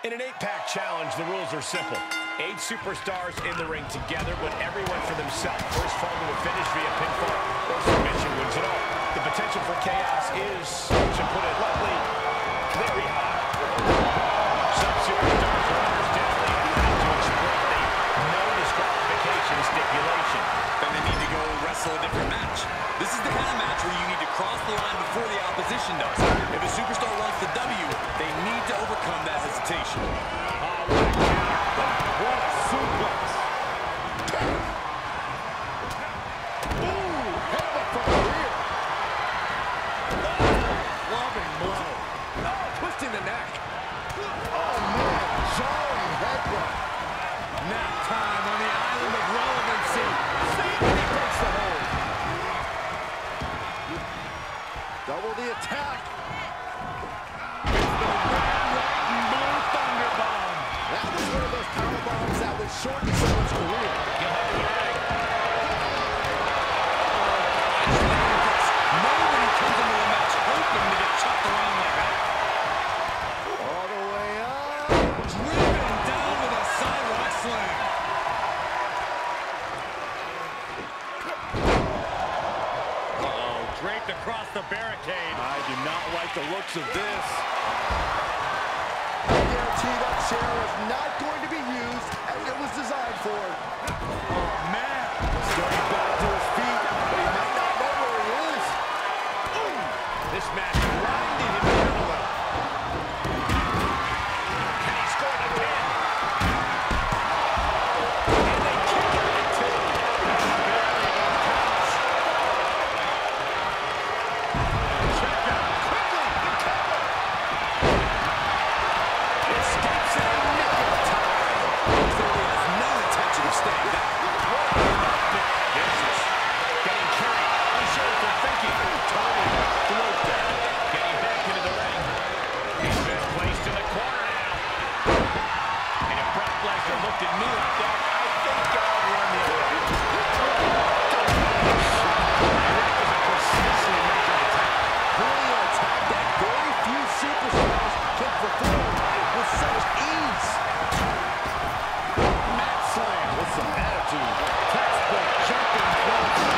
In an 8-pack challenge, the rules are simple. 8 superstars in the ring together, but everyone for themselves. First fall to a finish via pinfall or submission wins it all. The potential for chaos is, to put it lightly, very high. Some superstars are understandably trying to exploit the no disqualification stipulation. Then they need to go wrestle a different match. This is the kind of match where you need to cross the line before the opposition does. If a superstar wants the W, they need to overcome that hesitation. Oh, what a counter. What a suplex. Ooh, headbutt from the rear. Loving blow. Oh, twisting the neck. Oh, man, jarring headbutt. Nap time on the island of relevancy. See if he breaks the hold. Double the attack. It's the red, white, and blue thunder bomb. That was one of those power bombs that would shorten someone's career. Nobody comes into a match hoping to get chopped around like that. All the way up. Driven down with a sidewalk slam. Uh-oh, draped across the barricade. I do not like the looks of this. I guarantee that chair is not going to be used as it was designed for. Oh, man. Starting back to his feet, but he might not know where he is. Ooh. This match grinding him down a little. Can he score the pin? And they kick out at 2. Barely counts. Check out quickly. The cover. Escapes in a nick of time. Clearly has no intention of staying down. This is getting carried. Unsure if they're thinking. Tony float there. Getting back into the ring. He's been placed in the corner now. And if Brock Lesnar looked at me like that, I think I'd run the other way. That was a precisely measured attack. Really an attack that very few superstars can perform with such ease. Mat slam with some attitude. Textbook jumping close.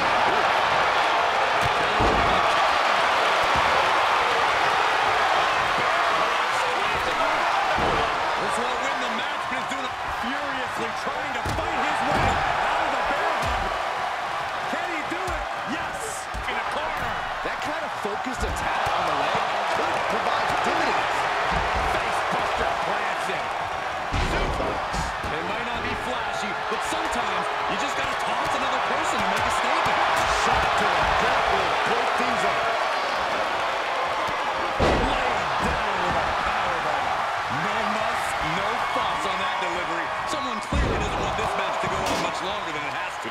This won't win the match, but he's doing it furiously, trying to fight his way out of the bear hug. Can he do it? Yes! In a corner. That kind of focused attack on the leg could provide dividends. Facebuster plants him. Suplex. It might not be flashy, but sometimes you just gotta toss another person to make a statement. Shot to the gut will break things up. Laid down with a powerbomb. No muss, no fuss on that delivery. Someone clearly doesn't want this match to go on much longer than it has to.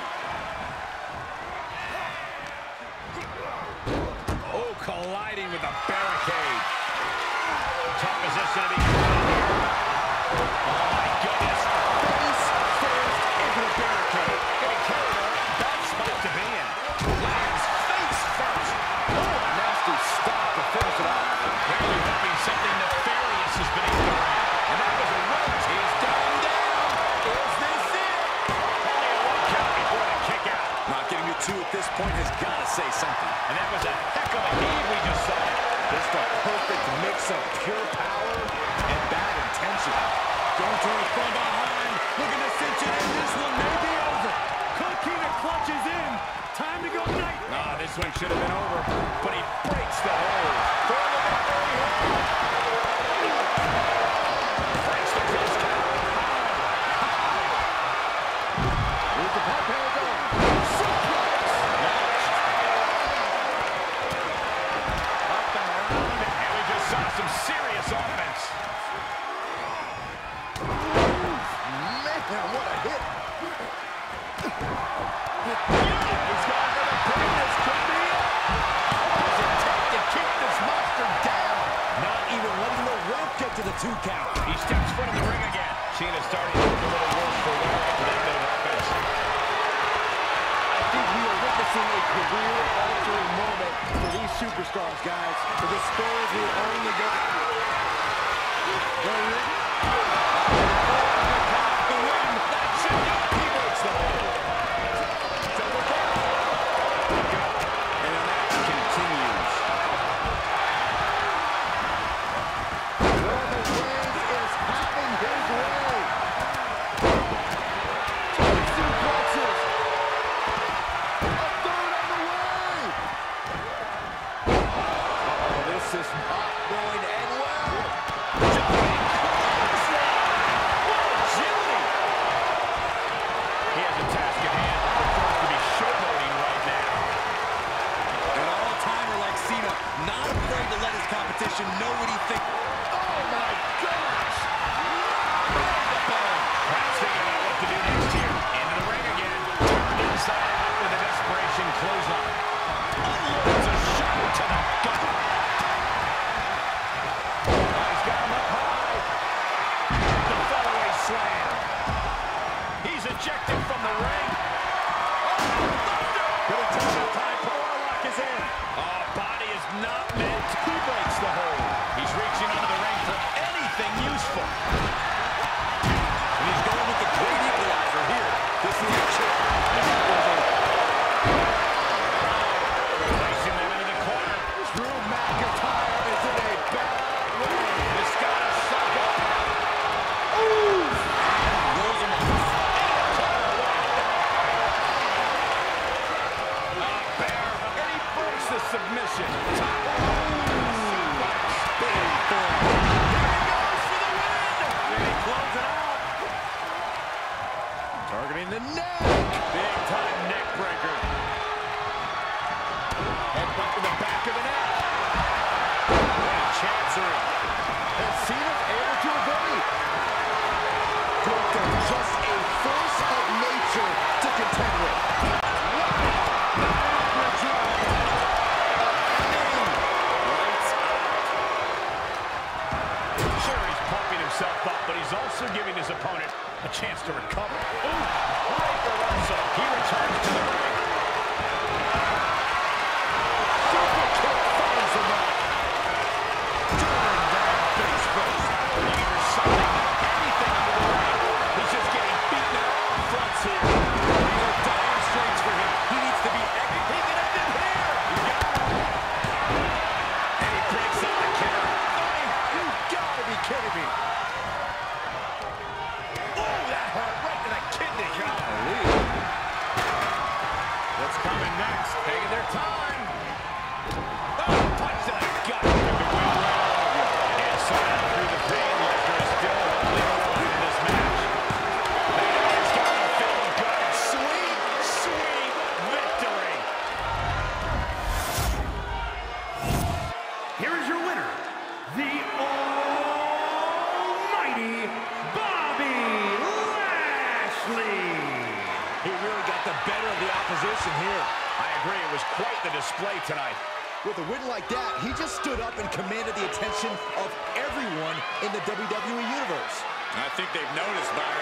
Oh, colliding with the barricade. Tough position to be caught in here. Oh, my goodness. Face first into the barricade. Getting carried on. Bad spot to be in. Lands face first. Oh, a nasty stop to finish it off. Clearly hoping something nefarious has been occurring. And that was a roach. He's down. Is this it? Only a 1 count before the kick out. Not getting to 2 at this point has got to say something. And that was a heck of a heave we just saw. Just a perfect mix of pure power and bad intention. Going to it from behind. Looking to cinch it in. This one may be over. Coquina clutches in. Time to go night. Ah, this one should have been over, but he breaks the hold. For the victory. Breaks the cross count. Here's the pump handle. Suplex. Up and around, and we just saw some serious offense. Man, what a hit. He's going for the pin. This could be it. Does it take to keep this monster down? Not even letting the rope get to the 2 count. He steps foot in the ring again. Cena starting to look a little worse for wear after that bit of offense. I think we are witnessing a career-altering moment for these superstars, guys. The Spurs will only go... successful. And he's going with the great equalizer here. This is a chip. Placing them into the corner. Drew McIntyre is in a bad way. This gotta suck up. Rolls him off. And he breaks the submission. Targeting the neck. Big time neck breaker. Headbutt to the back of the neck. And Chancery. And Cena's able to evade. Gunther, just a force of nature to contend with. Sure, he's pumping himself up, but he's also giving his opponent a chance to recover. Ooh, great reversal. He returns to the ring. Super kick finds the mark. Turn down face first. Either side, anything into the ring. He's just getting beaten on all fronts here. These are dire straits for him. He needs to be he can end it here. He got him. And he breaks out the counter. You gotta be kidding me. Oh, that hurt right to the kidney. What's coming next? Taking their time. Oh, punch to the gut. And the win right over. Inside out through the pain. Lesnar is still holding on in this match. Man, it's got to feel good. Sweet, sweet victory. Here is your winner, the almighty Bobby Lashley. He really got the better of the opposition here. I agree. It was quite the display tonight. With a win like that, he just stood up and commanded the attention of everyone in the WWE Universe. I think they've noticed, Byron.